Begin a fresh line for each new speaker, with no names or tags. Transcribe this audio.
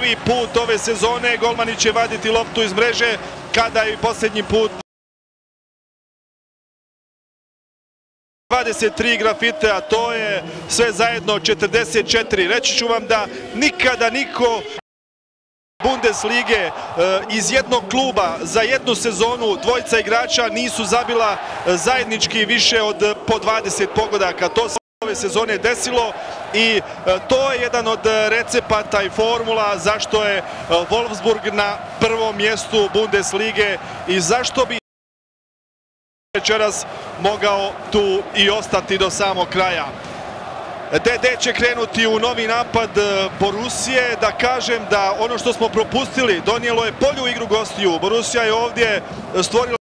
prvi put ove sezone. Golmani će vaditi loptu iz mreže kada je posljednji put 23 grafite, a to je sve zajedno 44. Reći ću vam da nikada niko Bundeslige iz jednog kluba za jednu sezonu dvojica igrača nisu zabila zajednički više od po 20 pogodaka. To se ove sezone desilo i to je jedan od recepata i formula zašto je Wolfsburg na prvom mjestu Bundeslige i zašto bi večeras mogao tu i ostati do samog kraja. DD će krenuti u novi napad Borusije. Da kažem da ono što smo propustili donijelo je bolju igru gostiju. Borusija je ovdje stvorila